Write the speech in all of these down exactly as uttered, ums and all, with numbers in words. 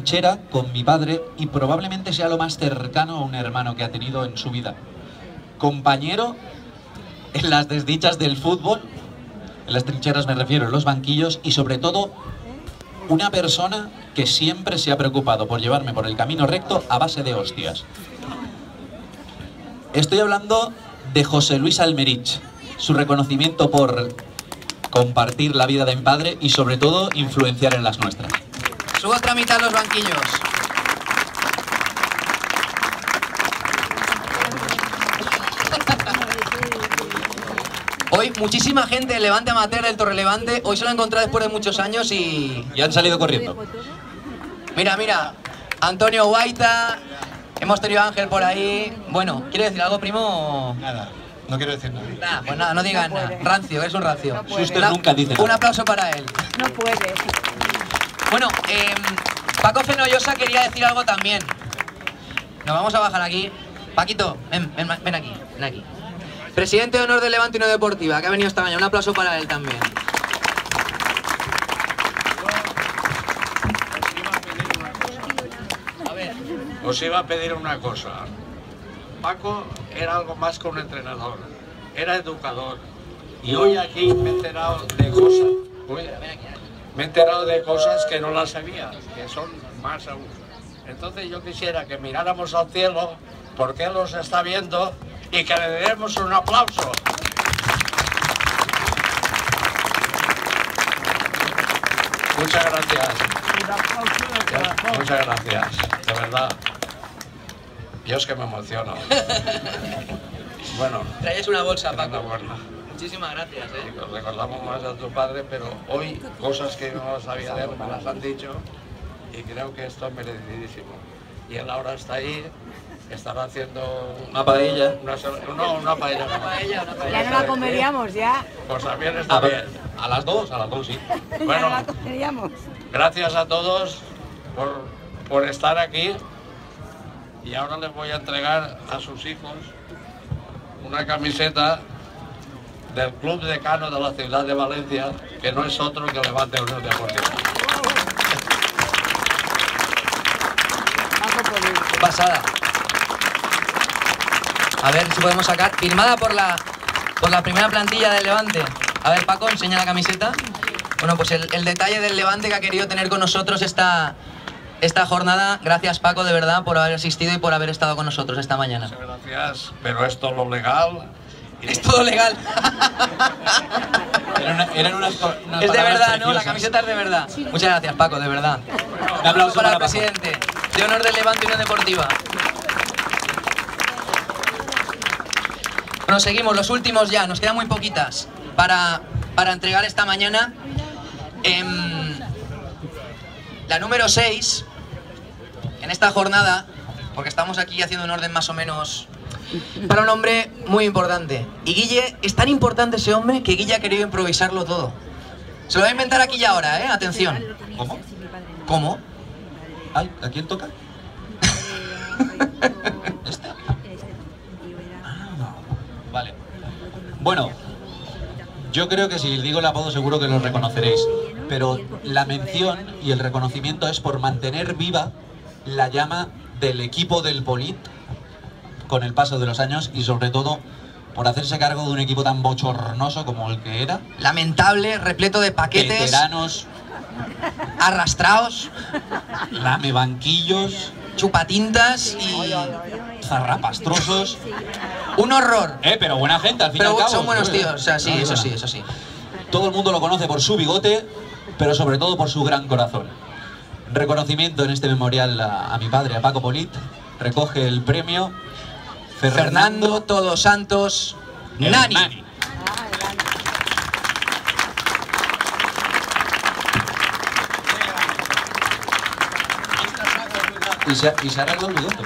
trinchera con mi padre y probablemente sea lo más cercano a un hermano que ha tenido en su vida. Compañero en las desdichas del fútbol, en las trincheras me refiero, en los banquillos, y sobre todo una persona que siempre se ha preocupado por llevarme por el camino recto a base de hostias. Estoy hablando de José Luis Almerich, su reconocimiento por compartir la vida de mi padre y sobre todo influenciar en las nuestras. Subo otra mitad los banquillos. Hoy muchísima gente del Levante Amateur, del Torrelevante, hoy se lo he encontrado después de muchos años y... Y han salido corriendo. Mira, mira, Antonio Guaita, hemos tenido a Ángel por ahí. Bueno, ¿quiere decir algo, primo? Nada, no quiero decir nada. Nah, pues nada, no digas No nada. puede. Rancio, es un rancio. No puede. Usted nunca dice nada. Un aplauso para él. No puede. Bueno, eh, Paco Fenollosa quería decir algo también. Nos vamos a bajar aquí. Paquito, ven, ven, ven aquí, ven aquí. Presidente de honor del Levante Unión Deportiva, que ha venido esta mañana. Un aplauso para él también. A ver. Os iba a pedir una cosa. Paco era algo más que un entrenador, era educador. Y hoy aquí me he enterado de cosas. Uy, me he enterado de cosas que no las sabía, que son más aún. Entonces yo quisiera que miráramos al cielo, porque Él los está viendo, y que le demos un aplauso. Muchas gracias. Muchas gracias, de verdad. Yo es que me emociono. Bueno. Traes una bolsa, Paco. Enhorabuena. Muchísimas gracias, eh. Y recordamos más a tu padre, pero hoy cosas que no sabía de él me las han dicho y creo que esto es merecidísimo. Y él ahora está ahí, estará haciendo Una paella. Una, no, una paella. Una paella, una paella. Ya no la comeríamos, ya. Pues también está A, bien. a las dos, a las dos, sí. Ya Bueno. no la comeríamos. Gracias a todos por, por estar aquí. Y ahora les voy a entregar a sus hijos una camiseta del Club Decano de la ciudad de Valencia, que no es otro que Levante Unión Deportiva. Qué pasada. A ver si podemos sacar. Firmada por la, por la primera plantilla del Levante. A ver, Paco, enseña la camiseta. Bueno, pues el, el detalle del Levante que ha querido tener con nosotros esta, esta jornada. Gracias, Paco, de verdad, por haber asistido y por haber estado con nosotros esta mañana. Muchas gracias, pero esto es lo legal. Y Es todo legal. Eran, una- eran unas, co- unas Es de palabras verdad, ¿no? La preciosas. camiseta es de verdad. Muchas gracias, Paco, de verdad. Un aplauso para el para Paco. presidente de honor del Levante Unión Deportiva. Bueno, seguimos, los últimos ya, nos quedan muy poquitas para, para entregar esta mañana. Em, la número seis, en esta jornada, porque estamos aquí haciendo un orden más o menos para un hombre muy importante. Y Guille, es tan importante ese hombre que Guille ha querido improvisarlo todo. Se lo voy a inventar aquí y ahora, ¿eh? Atención. ¿Cómo? ¿Cómo? Ay, ¿a quién toca? ¿Este? Ah, vale. Bueno, yo creo que si digo el apodo seguro que lo reconoceréis. Pero la mención y el reconocimiento es por mantener viva la llama del equipo del Polit con el paso de los años y sobre todo por hacerse cargo de un equipo tan bochornoso como el que era. Lamentable, repleto de paquetes, Veteranos, arrastrados, lamebanquillos, chupatintas y zarrapastrosos. un horror. Eh, pero buena gente al fin y Pero al cabo. son buenos Eh, tíos, o sea, sí, no, eso no. sí, eso sí. Todo el mundo lo conoce por su bigote, pero sobre todo por su gran corazón. Reconocimiento en este memorial a, a mi padre, a Paco Polit. Recoge el premio Fernando Todos Santos el Nani. Nani. Y se, y se arregla el bigote.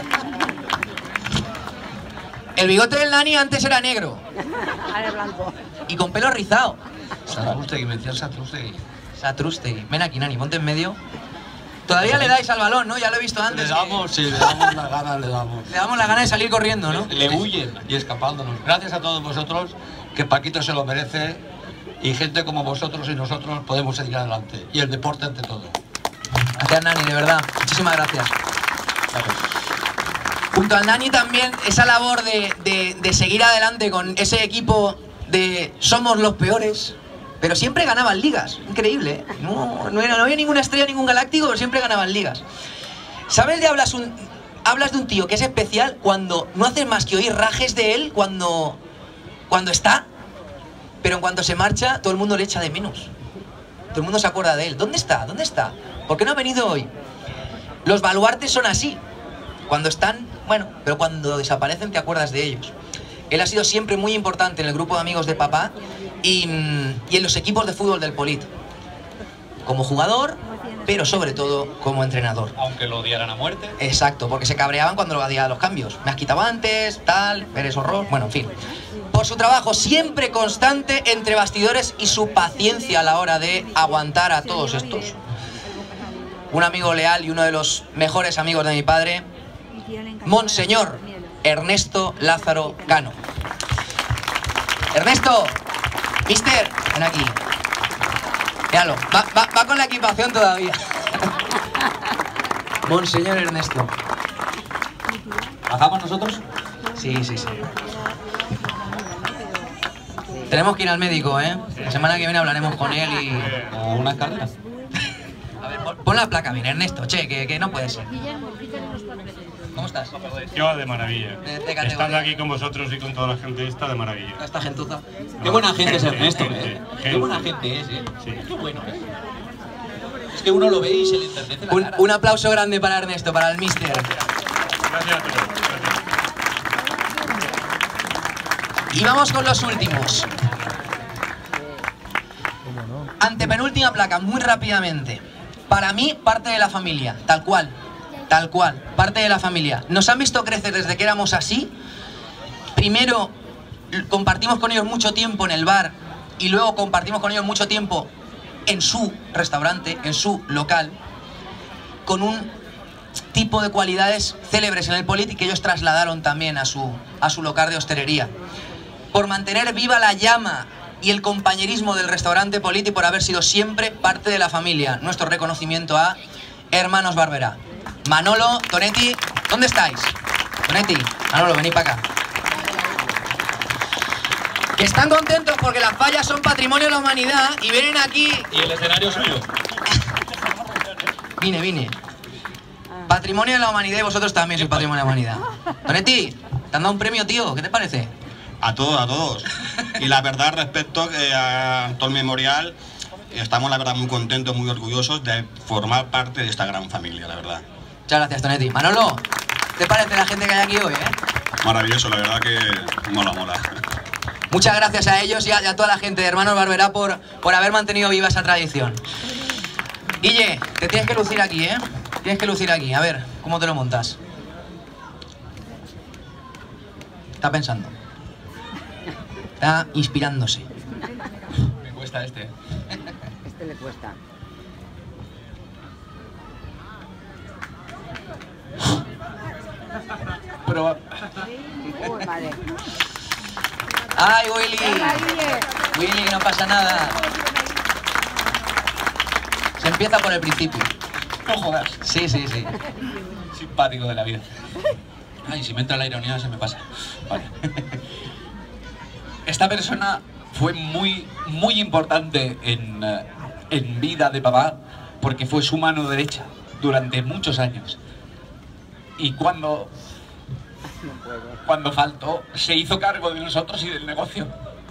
El bigote del Nani antes era negro Ahora blanco. y con pelo rizado. Satrustegui, me decían Satrustegui. Satrustegui. Ven aquí, Nani, ponte en medio. Todavía le dais al balón, ¿no? Ya lo he visto antes. Le que- damos, sí, le damos la gana, le damos. Le damos la gana de salir corriendo, ¿no? Le huyen. Y escapándonos. Gracias a todos vosotros, que Paquito se lo merece, y gente como vosotros y nosotros podemos seguir adelante. Y el deporte ante todo. Gracias, Nani, de verdad. Muchísimas gracias. Gracias. Junto al Nani también esa labor de, de, de seguir adelante con ese equipo de somos los peores, pero siempre ganaban ligas. Increíble, ¿eh? No, no, era, no había ninguna estrella, ningún galáctico, pero siempre ganaban ligas. ¿Sabes de hablas un, hablas de un tío que es especial cuando no haces más que oír rajes de él cuando, cuando está, pero en cuanto se marcha todo el mundo le echa de menos? Todo el mundo se acuerda de él. ¿Dónde está? ¿Dónde está? ¿Por qué no ha venido hoy? Los baluartes son así. Cuando están, bueno, pero cuando desaparecen te acuerdas de ellos. Él ha sido siempre muy importante en el grupo de amigos de papá y, y en los equipos de fútbol del Polit. Como jugador, pero sobre todo como entrenador. Aunque lo odiaran a muerte. Exacto, porque se cabreaban cuando lo hacía los cambios. Me has quitado antes, tal, eres horror, bueno, en fin. Por su trabajo siempre constante entre bastidores y su paciencia a la hora de aguantar a todos estos. Un amigo leal y uno de los mejores amigos de mi padre, Monseñor Ernesto Lázaro Cano. Ernesto, mister, ven aquí. Míralo, va, va, va con la equipación todavía. Monseñor Ernesto. ¿Bajamos nosotros? Sí, sí, sí. Tenemos que ir al médico, ¿eh? La semana que viene hablaremos con él y... ¿O una escalera? A ver, pon, pon la placa bien, Ernesto, che, que, que no puede ser. ¿Cómo estás? Yo de maravilla. De- de categoría. Estando aquí con vosotros y con toda la gente esta, de maravilla. Esta gentuza. Qué buena gente es Gente, Ernesto, gente, ¿eh? Qué gente. buena gente es, ¿eh? Sí. Qué bueno es. Es que uno lo ve y se le enternece la Un, cara. un aplauso grande para Ernesto, para el mister. Gracias a todos. Gracias. Y vamos con los últimos. Antepenúltima placa, muy rápidamente. Para mí, parte de la familia, tal cual. Tal cual, parte de la familia. Nos han visto crecer desde que éramos así. Primero compartimos con ellos mucho tiempo en el bar y luego compartimos con ellos mucho tiempo en su restaurante, en su local, con un tipo de cualidades célebres en el Polit y que ellos trasladaron también a su, a su local de hostelería. Por mantener viva la llama y el compañerismo del restaurante Polit y por haber sido siempre parte de la familia. Nuestro reconocimiento a Hermanos Barberá. Manolo, Tonetti, ¿dónde estáis? Tonetti, Manolo, venid para acá. Que están contentos porque las fallas son patrimonio de la humanidad y vienen aquí... Y el escenario suyo. Vine, vine. Patrimonio de la humanidad y vosotros también sois patrimonio de la humanidad. Tonetti, te han dado un premio, tío, ¿qué te parece? A todos, a todos. Y la verdad, respecto eh, a todo el memorial, estamos la verdad muy contentos, muy orgullosos de formar parte de esta gran familia, la verdad. Muchas gracias, Tonetti. Manolo, ¿qué te parece la gente que hay aquí hoy, eh? Maravilloso, la verdad que mola, mola. Muchas gracias a ellos y a, y a toda la gente de Hermanos Barberá por, por haber mantenido viva esa tradición. Guille, te tienes que lucir aquí, ¿eh? Tienes que lucir aquí. A ver, ¿cómo te lo montas? Está pensando. Está inspirándose. Me cuesta este. ¿eh? Este le cuesta. Pero Uy, madre. ¡Ay, Willy! Venga, Guille. Willy, que no pasa nada. Se empieza por el principio. no jodas. Sí, sí, sí. Simpático de la vida. Ay, si me entra la ironía se me pasa. Vale. Esta persona fue muy, muy importante en, eh, en vida de papá porque fue su mano derecha durante muchos años. Y cuando, cuando faltó, se hizo cargo de nosotros y del negocio.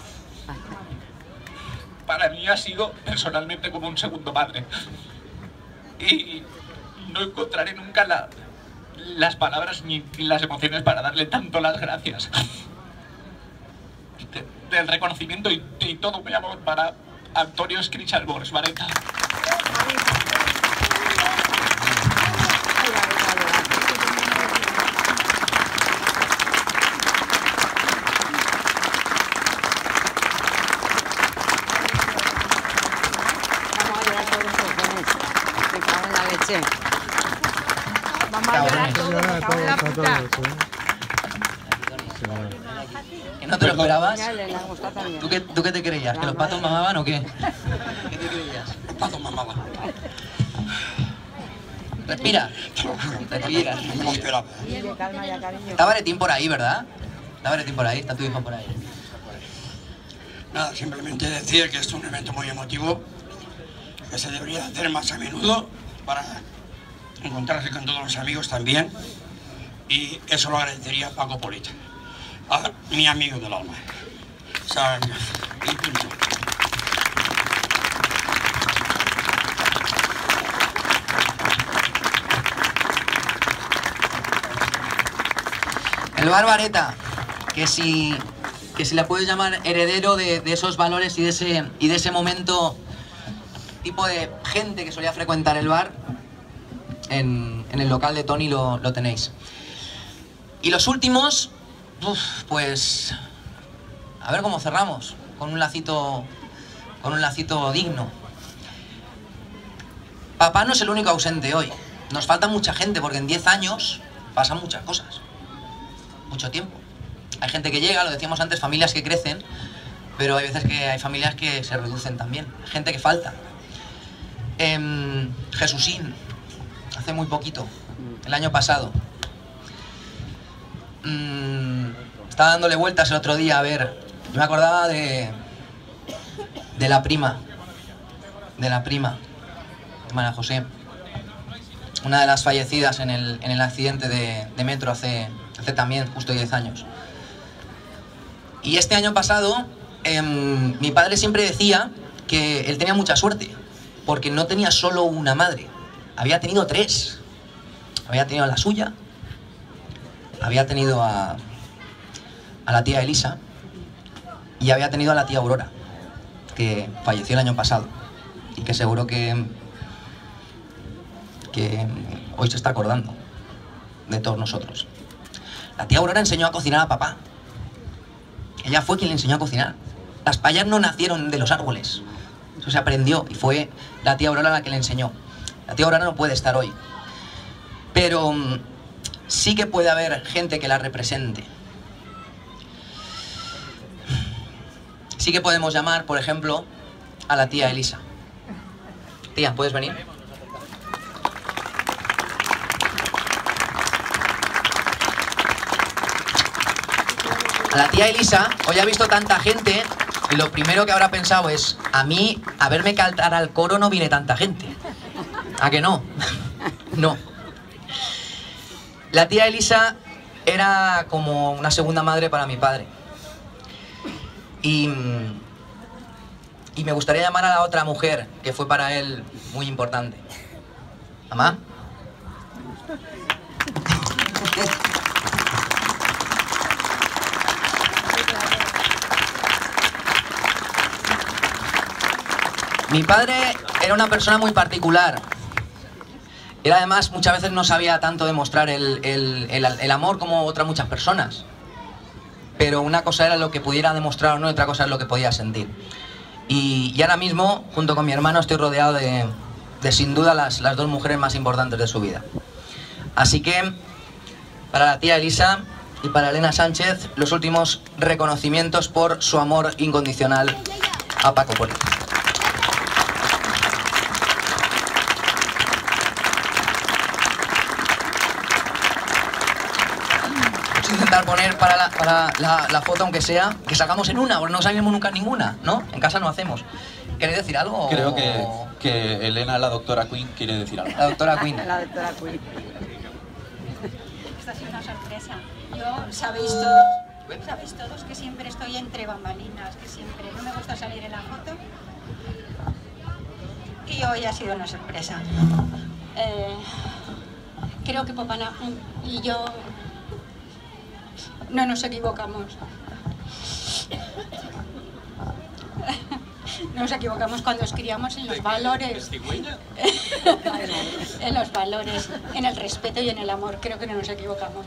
Para mí ha sido personalmente como un segundo padre. Y no encontraré nunca la, las palabras ni las emociones para darle tanto las gracias. De, del reconocimiento y, y todo mi amor para Antonio Skrichalbors, Vareta. Vamos a llorar todos los cojones. Me cago en la leche. Vamos a llorar todos, me cago en la puta. ¿Que no te lo esperabas? Mira, le gusta también. ¿Tú qué, ¿Tú qué te creías? ¿Que los patos mamaban o qué? ¿Qué te creías? Pato mamaba. Respira. Te lo juro. Respira. No me esperaba. Oye, calma ya, cariño. Está Valentín por ahí, ¿verdad? Está Valentín por ahí, está tu hijo por ahí. Nada, simplemente decir que esto es un evento muy emotivo, que se debería hacer más a menudo para encontrarse con todos los amigos también, y eso lo agradecería a Paco Polita, a mi amigo del alma. O sea, y punto. El Barbareta, que si, que si le puedes llamar heredero de, de esos valores y de, ese, y de ese momento, tipo de gente que solía frecuentar el bar, en, en el local de Tony lo, lo tenéis. Y los últimos, uf, pues, a ver cómo cerramos, con un lacito, con un lacito digno. Papá no es el único ausente hoy, nos falta mucha gente porque en diez años pasan muchas cosas. Mucho tiempo. Hay gente que llega, lo decíamos antes, familias que crecen, pero hay veces que hay familias que se reducen también. Gente que falta. Eh, Jesusín, hace muy poquito, el año pasado. Mm, estaba dándole vueltas el otro día a ver. Yo me acordaba de, de la prima, de la prima, hermana José, una de las fallecidas en el, en el accidente de, de metro hace... hace también justo diez años. Y este año pasado, eh, mi padre siempre decía que él tenía mucha suerte, porque no tenía solo una madre, había tenido tres. Había tenido a la suya, había tenido a, a la tía Elisa y había tenido a la tía Aurora, que falleció el año pasado y que seguro que, que hoy se está acordando de todos nosotros. La tía Aurora enseñó a cocinar a papá. Ella fue quien le enseñó a cocinar. Las payas no nacieron de los árboles. Eso se aprendió y fue la tía Aurora la que le enseñó. La tía Aurora no puede estar hoy. Pero sí que puede haber gente que la represente. Sí que podemos llamar, por ejemplo, a la tía Elisa. Tía, ¿puedes venir? A la tía Elisa, hoy ha visto tanta gente, y lo primero que habrá pensado es, a mí, a verme cantar al coro no viene tanta gente. ¿A que no? No. La tía Elisa era como una segunda madre para mi padre. Y, y me gustaría llamar a la otra mujer, que fue para él muy importante. ¿Mamá? Mi padre era una persona muy particular. Él además muchas veces no sabía tanto demostrar el, el, el, el amor como otras muchas personas. Pero una cosa era lo que pudiera demostrar o no, y otra cosa es lo que podía sentir. Y, y ahora mismo, junto con mi hermano, estoy rodeado de, de sin duda las, las dos mujeres más importantes de su vida. Así que, para la tía Elisa y para Elena Sánchez, los últimos reconocimientos por su amor incondicional a Paco Polita. Intentar poner para, la, para la, la foto, aunque sea, que sacamos en una, porque no salimos nunca en ninguna, ¿no? En casa no hacemos. ¿Queréis decir algo? Creo que, que Elena, la doctora Queen, quiere decir algo. La doctora Queen. La doctora Queen. Esta ha sido una sorpresa. Yo, sabéis todos, sabéis todos que siempre estoy entre bambalinas, que siempre no me gusta salir en la foto. Y hoy ha sido una sorpresa. Eh, creo que papá y yo no nos equivocamos. Nos equivocamos cuando os criamos en los valores, en los valores, en el respeto y en el amor. Creo que no nos equivocamos.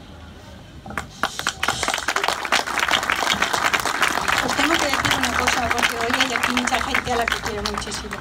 Os tengo que decir una cosa, porque hoy hay aquí mucha gente a la que quiero muchísimo.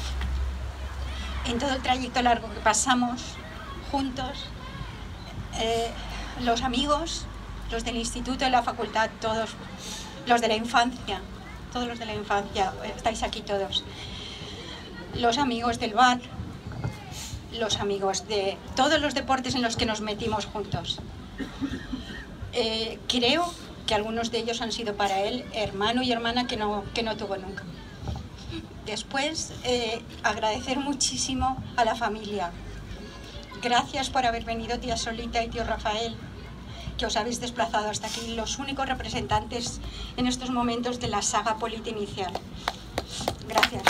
En todo el trayecto largo que pasamos juntos, eh, los amigos, los del instituto, de la facultad, todos, los de la infancia, todos los de la infancia, estáis aquí todos. Los amigos del bar, los amigos, de todos los deportes en los que nos metimos juntos. Eh, creo que algunos de ellos han sido para él hermano y hermana que no, que no tuvo nunca. Después, eh, agradecer muchísimo a la familia. Gracias por haber venido, tía Solita y tío Rafael, que os habéis desplazado hasta aquí, los únicos representantes en estos momentos de la saga Polite inicial. Gracias.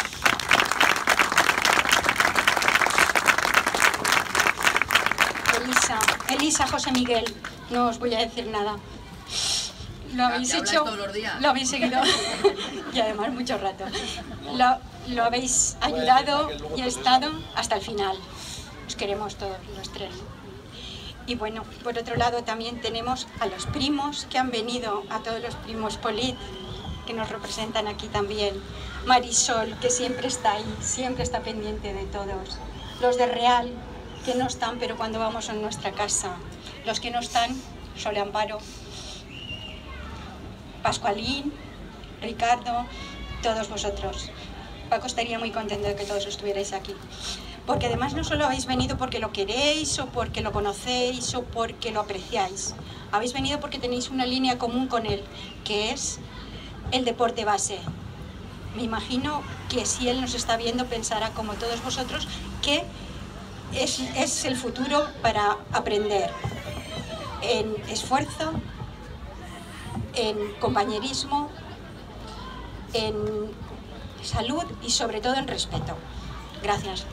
Elisa, Elisa, José Miguel, no os voy a decir nada. Lo habéis hecho, lo habéis seguido y además mucho rato. Lo, lo habéis ayudado y estado hasta el final. Os queremos todos los tres. Y bueno, por otro lado también tenemos a los primos que han venido, a todos los primos Polit, que nos representan aquí también. Marisol, que siempre está ahí, siempre está pendiente de todos. Los de Real, que no están, pero cuando vamos a nuestra casa. Los que no están, Sole Amparo, Pascualín, Ricardo, todos vosotros. Paco estaría muy contento de que todos estuvierais aquí. Porque además no solo habéis venido porque lo queréis o porque lo conocéis o porque lo apreciáis. Habéis venido porque tenéis una línea común con él, que es el deporte base. Me imagino que si él nos está viendo pensará, como todos vosotros, que es, es el futuro para aprender en esfuerzo, en compañerismo, en salud y sobre todo en respeto. Gracias.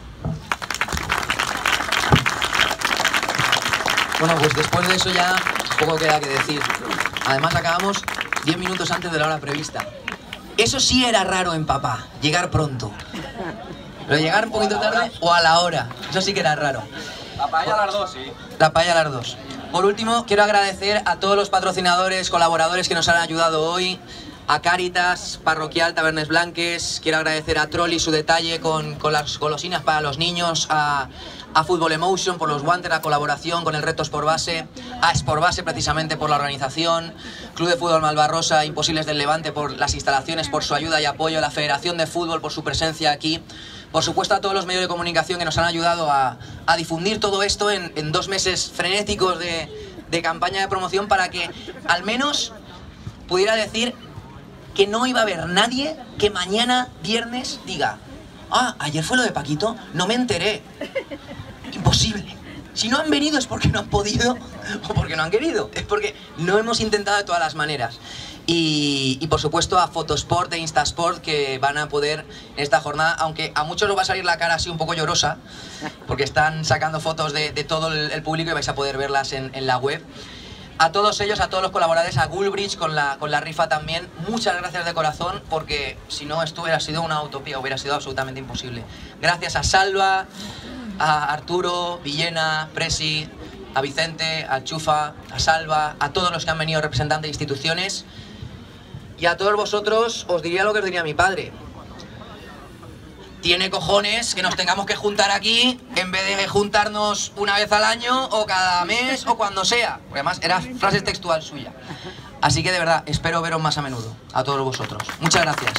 Bueno, pues después de eso ya poco queda que decir. Además acabamos diez minutos antes de la hora prevista. Eso sí era raro en papá, llegar pronto. Pero llegar un poquito tarde o a la hora, eso sí que era raro. La paella a las dos, sí. La paella a las dos. Por último, quiero agradecer a todos los patrocinadores, colaboradores que nos han ayudado hoy. A Cáritas, Parroquial, Tabernes Blanques. Quiero agradecer a Trolli su detalle con, con las golosinas para los niños. A, a Fútbol Emotion por los guantes, la colaboración con el reto Sport Base. A Sport Base precisamente por la organización. Club de Fútbol Malvarrosa, Imposibles del Levante por las instalaciones, por su ayuda y apoyo. La Federación de Fútbol por su presencia aquí. Por supuesto a todos los medios de comunicación que nos han ayudado a, a difundir todo esto en, en dos meses frenéticos de, de campaña de promoción para que al menos pudiera decir que no iba a haber nadie que mañana, viernes, diga: ah, ayer fue lo de Paquito, no me enteré. Imposible. Si no han venido es porque no han podido o porque no han querido. Es porque no hemos intentado de todas las maneras. Y, y por supuesto a Fotosport e Instasport, que van a poder en esta jornada, aunque a muchos os va a salir la cara así un poco llorosa, porque están sacando fotos de, de todo el, el público y vais a poder verlas en, en la web. A todos ellos, a todos los colaboradores, a Gulbridge con la, con la rifa también, muchas gracias de corazón, porque si no esto hubiera sido una utopía, hubiera sido absolutamente imposible. Gracias a Salva, a Arturo, Villena, Presi, a Vicente, a Chufa, a Salva, a todos los que han venido representantes de instituciones. Y a todos vosotros os diría lo que os diría mi padre. Tiene cojones que nos tengamos que juntar aquí en vez de juntarnos una vez al año o cada mes o cuando sea. Porque además era frase textual suya. Así que de verdad, espero veros más a menudo, a todos vosotros. Muchas gracias.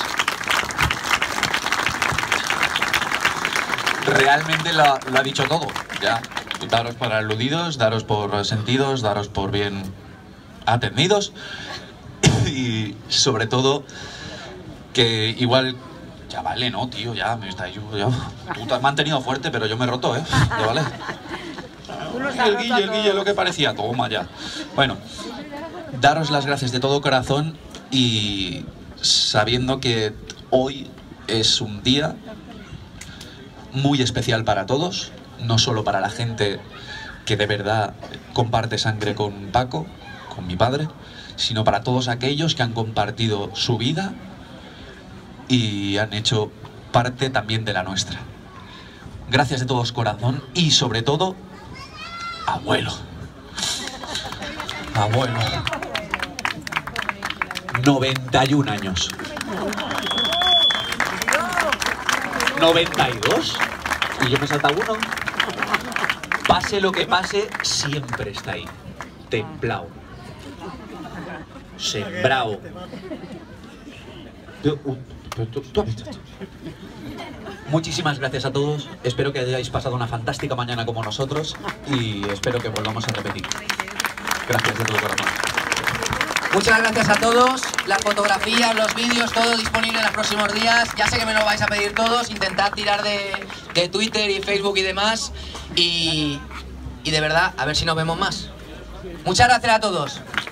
Realmente lo, lo ha dicho todo, ya. Daros por aludidos, daros por sentidos, daros por bien atendidos. Y sobre todo, que igual... Ya vale, ¿no, tío? Ya, me está, yo, yo, tú te has mantenido fuerte, pero yo me he roto, ¿eh? Ya vale. El Guille, el Guille, lo que parecía. Toma ya. Bueno, daros las gracias de todo corazón y sabiendo que hoy es un día muy especial para todos, no solo para la gente que de verdad comparte sangre con Paco, con mi padre, sino para todos aquellos que han compartido su vida y han hecho parte también de la nuestra. Gracias de todo corazón y sobre todo, abuelo. Abuelo. noventa y un años. noventa y dos. Y yo me salta uno. Pase lo que pase, siempre está ahí. Templado. Sembrado. Pero Tú, tú has visto esto. Muchísimas gracias a todos. Espero que hayáis pasado una fantástica mañana como nosotros y espero que volvamos a repetir. Gracias de todo corazón. Muchas gracias a todos. Las fotografías, los vídeos, todo disponible en los próximos días. Ya sé que me lo vais a pedir todos. Intentad tirar de, de Twitter y Facebook y demás. Y, y de verdad, a ver si nos vemos más. Muchas gracias a todos.